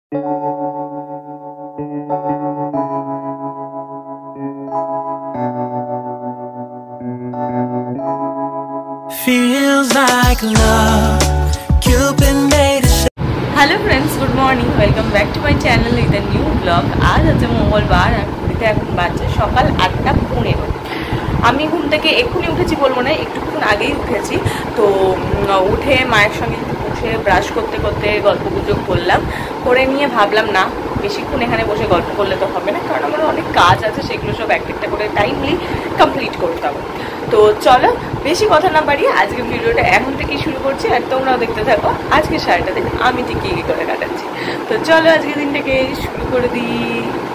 Feels like love. Cupid made a hello friends, good morning, welcome back to my channel with a new blog. আজ হচ্ছে মঙ্গলবার আর ঘুরিতে এখন বাজছে সকাল 8:15। আমি ঘুম থেকে এক্ষুনি উঠেছি বলবো না, একটুক্ষণ আগেই উঠেছি। তো উঠে মায়ের সঙ্গে একটু বসে ব্রাশ করতে করতে গল্প গুজব করলাম, করে নিয়ে ভাবলাম না বেশিক্ষণ এখানে বসে গল্প করলে তো হবে না, কারণ আমার অনেক কাজ আছে, সেগুলো সব একটা করে টাইমলি কমপ্লিট করতে হবে। তো চলো বেশি কথা না বাড়িয়ে আজকের ভিডিওটা এখন থেকেই শুরু করছি, আর তোমরাও দেখতে থাকো আজকে সারাটা দিন আমি ঠিক কী করে কাটাচ্ছি। তো চলো আজকের দিনটাকে শুরু করে দিই।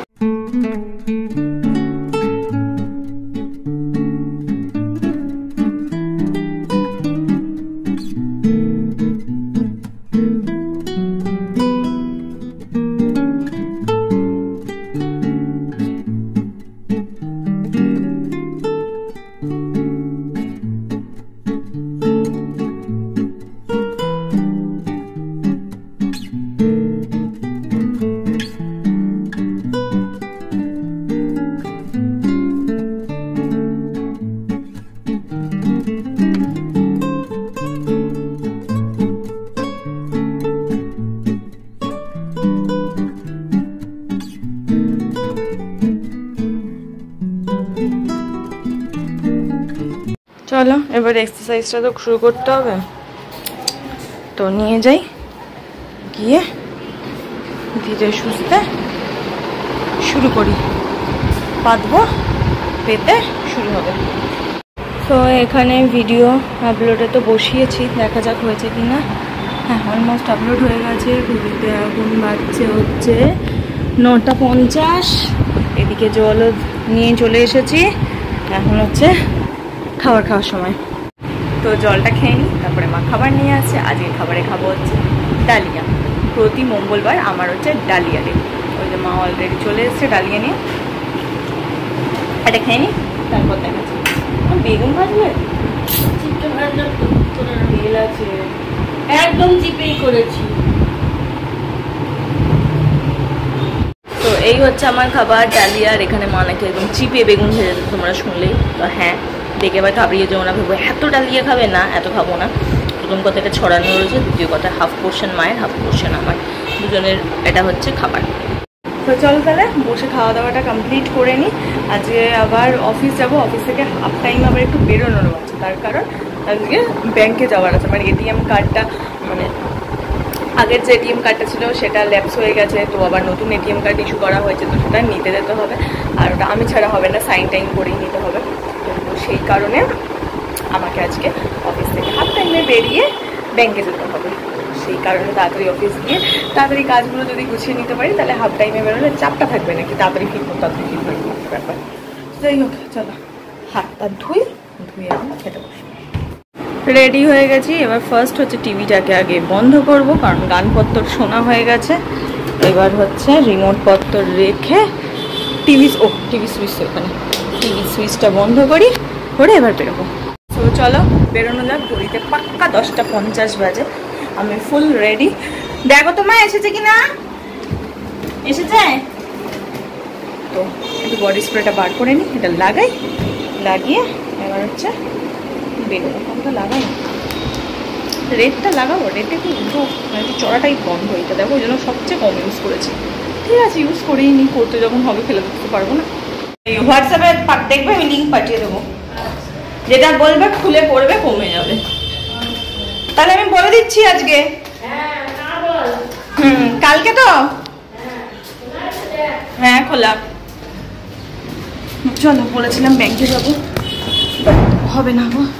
চলো এবার এক্সারসাইজটা তো শুরু করতে হবে, তো নিয়ে যাই, গিয়ে ধীরে সুস্থে শুরু করি, পাতবো, পেতে শুরু হবে। তো এখানে ভিডিও আপলোডে তো বসিয়েছি, দেখা যাক হয়েছে কি না। হ্যাঁ, অলমোস্ট আপলোড হয়ে গেছে। ভিডিওতে এখন বাজছে হচ্ছে 9:50। এদিকে জলও নিয়ে চলে এসেছি, এখন হচ্ছে খাওয়ার সময়। তো জলটা খেয়ে নিই, তারপরে মা খাবার নিয়ে আসছে। আজকে খাবারে খাবো হচ্ছে ডালিয়া। প্রতি মঙ্গলবার আমার হচ্ছে ডালিয়া ডে। ওই যে মা অলরেডি চলে এসছে ডালিয়া নিয়ে। এটা খেয়ে নিই, তারপর দেখাচ্ছি। বেগুন ভাজবে, তেল আছে, একদম চিপেই করেছি। তো এই হচ্ছে আমার খাবার ডালিয়া। আর এখানে মা নাকি একদম চিপে বেগুন ভেজে দেবে, তোমরা শুনলেই তো হ্যাঁ দেখে এবার ঘাবড়িয়ে যাবো না, ভেবো এত ডালিয়া খাবে না, এত খাবো না। প্রথম কথা এটা ছড়ানো রয়েছে, দ্বিতীয় কথা হাফ পোর্শন মায়ের, হাফ পোর্শন আমার, দুজনের এটা হচ্ছে খাবার। তো চলো তাহলে বসে খাওয়া দাওয়াটা কমপ্লিট করে নিই। আজকে আবার অফিস যাব, অফিস থেকে হাফ টাইম আবার একটু বেরোনোর আছে, তার কারণ আজকে ব্যাংকে যাওয়ার আছে। মানে এটিএম কার্ডটা, মানে আগের যে এটিএম কার্ডটা ছিল সেটা ল্যাপস হয়ে গেছে, তো আবার নতুন এটিএম কার্ড ইস্যু করা হয়েছে, তো সেটা নিতে যেতে হবে। আর ওটা আমি ছাড়া হবে না, সাইন টাইম করেই নিতে হবে। তো সেই কারণে আমাকে আজকে অফিস থেকে হাফ টাইমে বেরিয়ে ব্যাংকে যেতে হবে। সেই কারণে তাড়াতাড়ি অফিস গিয়ে তাড়াতাড়ি কাজগুলো যদি গুছিয়ে নিতে পারি, তাহলে হাফ টাইমে বেরোলে চাপটা থাকবে নাকি, তাড়াতাড়ি ফিরবো ব্যাপার। যাই হোক, চলো হাতটা ধুয়ে আমি খেতে বসবো। রেডি হয়ে গেছি। এবার ফার্স্ট হচ্ছে টিভিটাকে আগে বন্ধ করব, কারণ গানপত্র শোনা হয়ে গেছে। এবার হচ্ছে রিমোট পত্র রেখে টিভি সুইচ, ওখানে টিভি সুইচটা বন্ধ করে এবার বেরোবো। তো চলো বেরোনো যাক। ঘড়িতে পাক্কা 10:50 বাজে, আমি ফুল রেডি। দেখো তো মা এসেছে কি না, এসেছে। তো একটু বডি স্প্রেটা বার করে নিই, এটা লাগিয়ে এবার হচ্ছে বেরোবো। কোনটা লাগাই, রেডটা লাগাবো, রেডটা কি চড়াটাই বন্ধ, এটা দেখো, ওই জন্য সবচেয়ে কম ইউজ করেছি। ঠিক আছে, ইউজ করেই নি, করতে যখন হবে ফেলে দিতে পারবো না। এই হোয়াটসঅ্যাপে দেখবে, আমি লিঙ্ক পাঠিয়ে দেবো, যেটা বলবে খুলে পড়বে, কমে যাবে। তাহলে আমি বলে দিচ্ছি আজকে। কালকে তো হ্যাঁ খোলা। চলো, বলেছিলাম ব্যাংকে যাবো, হবে না গো,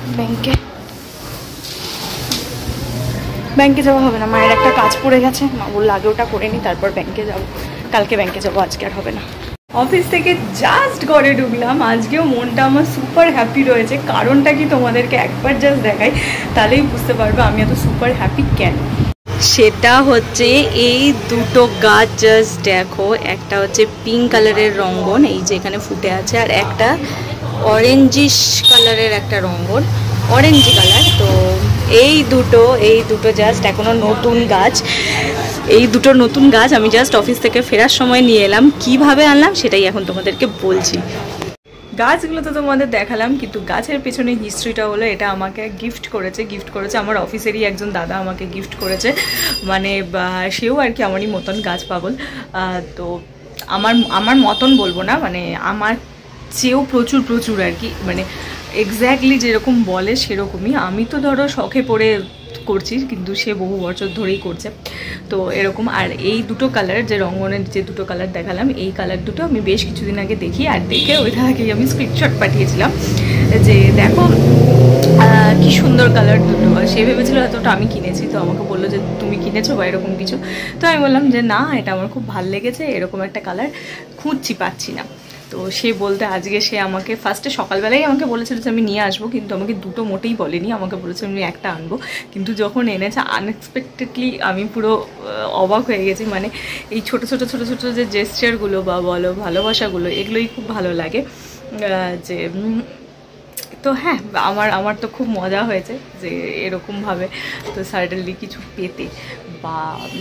ব্যাংকে যাওয়া হবে না। মায়ের একটা কাজ পড়ে গেছে, মা বললো আগে ওটা করে নি, তারপর ব্যাংকে যাবো। কালকে ব্যাংকে যাবো, আজকে আর হবে না। অফিস থেকে জাস্ট ঘরে ঢুকলাম। আজকেও মনটা আমার সুপার হ্যাপি রয়েছে। কারণটা কি তোমাদেরকে একবার জাস্ট দেখাই, তাহলেই বুঝতে পারবে আমি এত সুপার হ্যাপি কেন। সেটা হচ্ছে এই দুটো গাছ, জাস্ট দেখো, একটা হচ্ছে পিঙ্ক কালারের রঙ্গন, এই যে এখানে ফুটে আছে, আর একটা অরেঞ্জিশ কালারের একটা রঙ্গন, অরেঞ্জ কালার। তো এই দুটো জাস্ট এখনো নতুন গাছ, এই দুটো নতুন গাছ আমি জাস্ট অফিস থেকে ফেরার সময় নিয়ে এলাম। কিভাবে আনলাম সেটাই এখন তোমাদেরকে বলছি। গাছগুলো তো তোমাদের দেখালাম, কিন্তু গাছের পেছনে হিস্ট্রিটা হলো এটা আমাকে গিফট করেছে আমার অফিসেরই একজন দাদা আমাকে গিফট করেছে। মানে সেও আর কি আমারই মতন গাছ পাগল। তো আমার মতন বলবো না, মানে আমার চেয়েও প্রচুর আর কি, মানে এক্স্যাক্টলি যেরকম বলে সেরকমই। আমি তো ধরো শখে পড়ে করছি, কিন্তু সে বহু বছর ধরেই করছে। তো এরকম। আর এই দুটো কালার, যে রঙ্গনের যে দুটো কালার দেখালাম, এই কালার দুটো আমি বেশ কিছুদিন আগে দেখি, আর দেখে ওইটা আগেই আমি স্ক্রিনশট পাঠিয়েছিলাম যে দেখো কি সুন্দর কালার দুটো। সে ভেবেছিল এতটা আমি কিনেছি, তো আমাকে বললো যে তুমি কিনেছো বা এরকম কিছু। তো আমি বললাম যে না, এটা আমার খুব ভালো লেগেছে, এরকম একটা কালার খুঁজছি, পাচ্ছি না। তো সে বলতে আজকে সে আমাকে ফার্স্টে সকালবেলাই আমাকে বলেছিল যে আমি নিয়ে আসবো, কিন্তু আমাকে দুটো মোটেই বলেনি, আমাকে বলেছে আমি একটা আনবো। কিন্তু যখন এনেছে আনএক্সপেক্টেডলি আমি পুরো অবাক হয়ে গেছি। মানে এই ছোট যে জেস্চারগুলো বা বলো ভালোবাসাগুলো, এগুলোই খুব ভালো লাগে। যে তো হ্যাঁ, আমার তো খুব মজা হয়েছে যে এরকমভাবে তো সাডেনলি কিছু পেতে, বা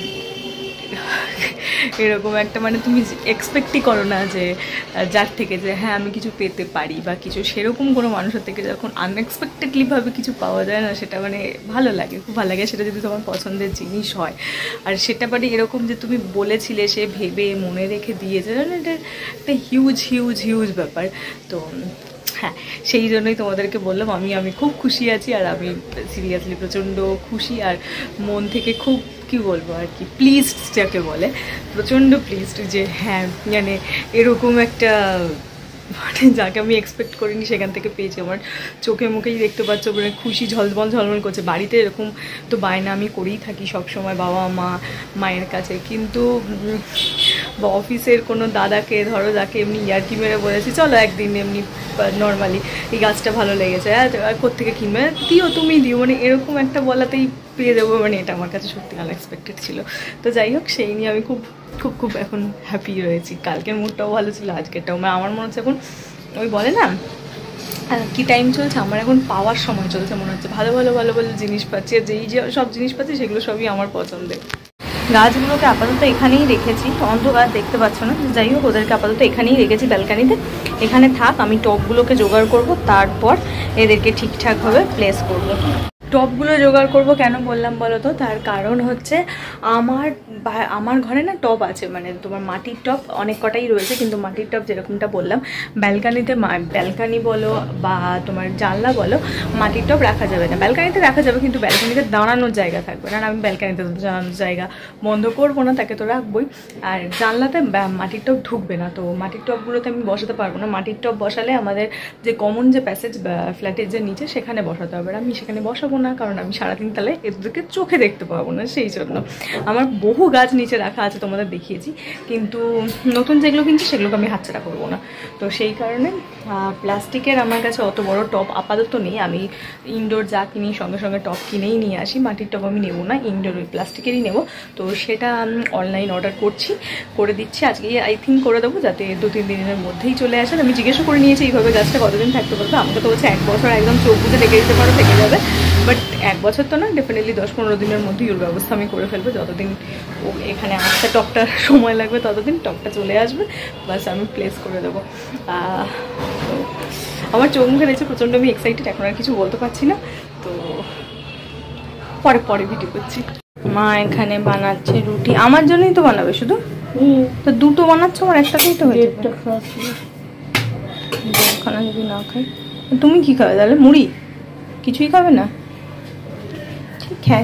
এরকম একটা, মানে তুমি এক্সপেক্টই করো না যে যার থেকে যে হ্যাঁ আমি কিছু পেতে পারি বা কিছু, সেরকম কোনো মানুষের থেকে যখন আনএক্সপেক্টেডলিভাবে কিছু পাওয়া যায় না, সেটা মানে ভালো লাগে, খুব ভালো লাগে। সেটা যদি তোমার পছন্দের জিনিস হয়, আর সেটা মানে এরকম যে তুমি বলেছিলে সে ভেবে মনে রেখে দিয়েছে, এটা একটা হিউজ ব্যাপার। তো হ্যাঁ, সেই জন্যই তোমাদেরকে বললাম আমি খুব খুশি আছি, আর আমি সিরিয়াসলি প্রচণ্ড খুশি, আর মন থেকে খুব কি বলবো আর কি, প্লিজড যাকে বলে, প্রচণ্ড প্লিজড যে হ্যাঁ মানে এরকম একটা, মানে যাকে আমি এক্সপেক্ট করিনি সেখান থেকে পেয়েছি। আমার চোখে মুখেই দেখতে পাচ্ছ, মানে খুশি ঝলমল করছে। বাড়িতে এরকম তো বায়না আমি করেই থাকি সবসময় বাবা মায়ের কাছে, কিন্তু অফিসের কোনো দাদাকে ধরো, যাকে এমনি ইয়ার্কি মেরে বলেছি চলো একদিন এমনি নর্মালি এই গাছটা ভালো লেগেছে, আর কোত্থেকে কিনবে, তুমি দিও, মানে এরকম একটা বলাতেই পেয়ে দেবো, মানে এটা আমার কাছে সত্যি আনএক্সপেক্টেড ছিল। তো যাই হোক, সেই নিয়ে আমি খুব এখন হ্যাপি রয়েছি। কালকের মুডটাও ভালো ছিল, আজকেরটাও। মানে আমার মনে হচ্ছে এখন ওই বলে না কি টাইম চলছে, আমার এখন পাওয়ার সময় চলছে মনে হচ্ছে। ভালো জিনিস পাচ্ছি, আর যেই সব জিনিস পাচ্ছি সেগুলো সবই আমার পছন্দের। গাছগুলোকে আপাতত এখানেই রেখেছি, অন্ধকার দেখতে পাচ্ছ না, যাই হোক ওদেরকে আপাতত এখানেই রেখেছি ব্যালকানিতে। এখানে থাক, আমি টবগুলোকে জোগাড় করব, তারপর এদেরকে ঠিকঠাকভাবে প্লেস করব। টবগুলো জোগাড় করব কেন বললাম বলো তো, তার কারণ হচ্ছে আমার ঘরে না টব আছে, মানে তোমার মাটির টব অনেক কটাই রয়েছে, কিন্তু মাটির টব যেরকমটা বললাম ব্যালকানিতে, ব্যালকানি বলো বা তোমার জানলা বলো, মাটির টব রাখা যাবে না। ব্যালকানিতে রাখা যাবে, কিন্তু ব্যালকানিতে দাঁড়ানোর জায়গা থাকবে না। আমি ব্যালকানিতে দাঁড়ানোর জায়গা বন্ধ করবো না, তাকে তো রাখবোই। আর জানলাতে মাটির টব ঢুকবে না, তো মাটির টবগুলোতে আমি বসাতে পারবো না। মাটির টব বসালে আমাদের যে কমন যে প্যাসেজ ফ্ল্যাটের যে নিচে, সেখানে বসাতে হবে, আমি সেখানে বসাবো না, কারণ আমি সারাদিন তাহলে এদেরকে চোখে দেখতে পাবো না। সেই জন্য আমার বহু গাছ নিচে রাখা আছে, তোমাদের দেখিয়েছি, কিন্তু নতুন যেগুলো কিনছি সেগুলোকে আমি হাতছাড়া করবো না। তো সেই কারণে প্লাস্টিকের আমার কাছে অত বড় টব আপাতত নেই। আমি ইনডোর যা কিনি সঙ্গে টব কিনেই নিয়ে আসি। মাটির টব আমি নেবো না, ইনডোর ওই প্লাস্টিকেরই নেবো। তো সেটা অনলাইন অর্ডার করে দিচ্ছি, আজকে আই থিঙ্ক করে দেবো, যাতে 2-3 দিনের মধ্যেই চলে আসে। আমি জিজ্ঞাসা করে নিয়েছি এইভাবে গাছটা কতদিন থাকতে পারবে। আমাকে তো বলছে 1 বছর, একদম চোখ বুঝে রেখে দিতে পারো, থেকে যাবে। বাট 1 বছর তো না, ডেফিনেটলি 10-15 দিনের মধ্যেই ওর ব্যবস্থা আমি করে ফেলবো। যতদিন ও এখানে আসতে টপটা সময় লাগবে, ততদিন টপটা চলে আসবে, বাস আমি প্লেস করে দেবো। তো আমার চোখ মুখে দেখছে প্রচণ্ড আমি এক্সাইটেড, এখন আর কিছু বলতে পারছি না। তো পরে ভিডিও করছি। মা এখানে বানাচ্ছে রুটি, আমার জন্যই তো বানাবে শুধু? তো দুটো বানাচ্ছ, আমার একটাতেই তো হয়ে যাবে। খানা যদি না খাই, তুমি কি খাবে তাহলে? মুড়ি? কিছুই খাবে না? ঠিক হ্যাঁ।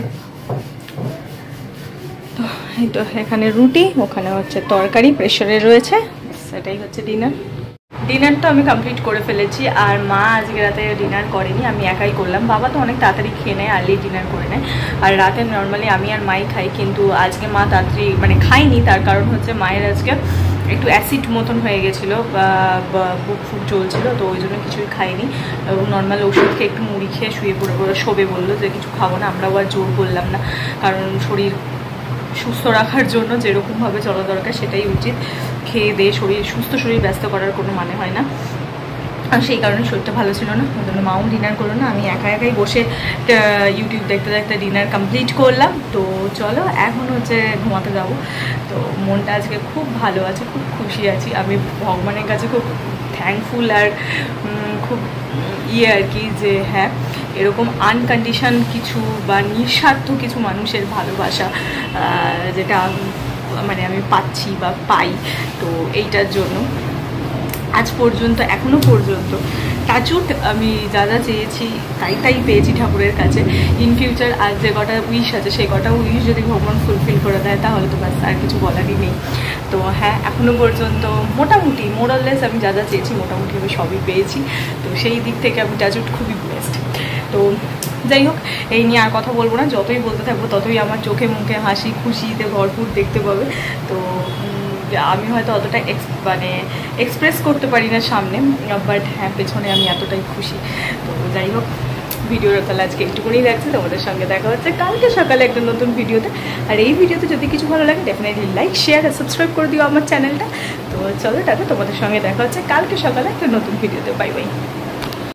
তো এই তো এখানে রুটি, ওখানে হচ্ছে তরকারি প্রেশারে রয়েছে, সেটাই হচ্ছে ডিনার। ডিনারটা আমি কমপ্লিট করে ফেলেছি, আর মা আজকে রাতে ডিনার করেনি, আমি একাই করলাম। বাবা তো অনেক তাড়াতাড়ি খেয়ে নেয়, আর্লি ডিনার করে নেয়, আর রাতে নর্মালি আমি আর মাই খাই। কিন্তু আজকে মা তাড়াতাড়ি মানে খাইনি, তার কারণ হচ্ছে মায়ের আজকে একটু অ্যাসিড মতন হয়ে গেছিলো, বুক ফুক চলছিলো, তো ওই জন্য কিছুই খাইনি। এবং নর্মাল ওষুধ খেয়ে একটু মুড়ি খেয়ে শুয়ে শোবে বললো, যে কিছু খাবো না। আমরাও আর জোর করলাম না, কারণ শরীর সুস্থ রাখার জন্য যেরকমভাবে চলা দরকার সেটাই উচিত। খেয়ে দিয়ে সুস্থ শরীর ব্যস্ত করার কোনো মানে হয় না। আর সেই কারণে শরীরটা ভালো ছিল না, ওই জন্য মাও ডিনার করলো না, আমি একাই বসে ইউটিউব দেখতে দেখতে ডিনার কমপ্লিট করলাম। তো চলো এখন হচ্ছে ঘুমাতে যাবো। তো মনটা আজকে খুব ভালো আছে, খুব খুশি আছি, আমি ভগবানের কাছে খুব থ্যাঙ্কফুল আর খুব আর কি যে হ্যাঁ এরকম আনকন্ডিশন কিছু বা নিঃস্বার্থ কিছু মানুষের ভালোবাসা যেটা মানে আমি পাচ্ছি বা পাই, তো এইটার জন্য আজ পর্যন্ত এখনও পর্যন্ত টাচুট আমি যা যা চেয়েছি তাই পেয়েছি ঠাকুরের কাছে। ইন ফিউচার আজ যে কটা উইশ আছে সেই কটা উইশ যদি ভগবান ফুলফিল করে দেয় তাহলে তো ব্যাস আর কিছু বলারই নেই। তো হ্যাঁ এখনও পর্যন্ত মোটামুটি মোরাললেস আমি যা যা চেয়েছি মোটামুটি আমি সবই পেয়েছি। তো সেই দিক থেকে আমি টাচুট খুবই ব্লেসড। তো যাই হোক এই নিয়ে আর কথা বলবো না, যতই বলতে থাকবো ততই আমার চোখে মুখে হাসি খুশিতে ভরপুর দেখতে পাবে। তো আমি হয়তো অতটা মানে এক্সপ্রেস করতে পারি না সামনে, বাট হ্যাঁ পেছনে আমি এতটাই খুশি। তো যাই হোক ভিডিওটা তাহলে আজকে একটুকুনি রাখছি, তোমাদের সঙ্গে দেখা হচ্ছে কালকে সকালে একটা নতুন ভিডিওতে। আর এই ভিডিওতে যদি কিছু ভালো লাগে ডেফিনেটলি লাইক শেয়ার আর সাবস্ক্রাইব করে দিও আমার চ্যানেলটা। তো চলো টাটা, তোমাদের সঙ্গে দেখা হচ্ছে কালকে সকালে একটা নতুন ভিডিওতে। Bye by.